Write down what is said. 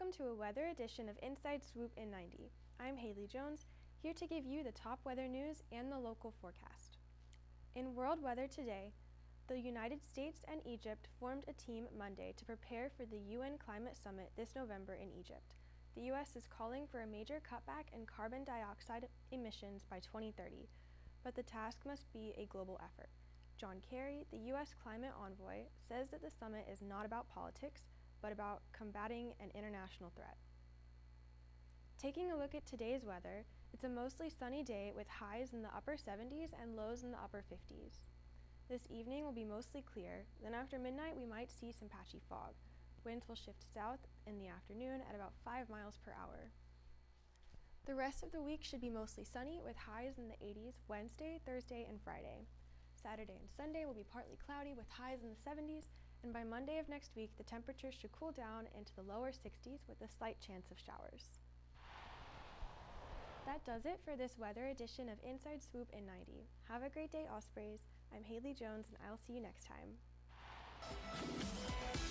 Welcome to a weather edition of Inside Swoop in 90. I'm Haley Jones, here to give you the top weather news and the local forecast. In world weather today, the United States and Egypt formed a team Monday to prepare for the UN Climate Summit this November in Egypt. The U.S. is calling for a major cutback in carbon dioxide emissions by 2030, but the task must be a global effort. John Kerry, the U.S. climate envoy, says that the summit is not about politics, but about combating an international threat. Taking a look at today's weather, it's a mostly sunny day with highs in the upper 70s and lows in the upper 50s. This evening will be mostly clear, then after midnight we might see some patchy fog. Winds will shift south in the afternoon at about 5 miles per hour. The rest of the week should be mostly sunny with highs in the 80s Wednesday, Thursday, and Friday. Saturday and Sunday will be partly cloudy with highs in the 70s, and by Monday of next week the temperatures should cool down into the lower 60s with a slight chance of showers. That does it for this weather edition of Inside Swoop in 90. Have a great day, Ospreys. I'm Haley Jones, and I'll see you next time.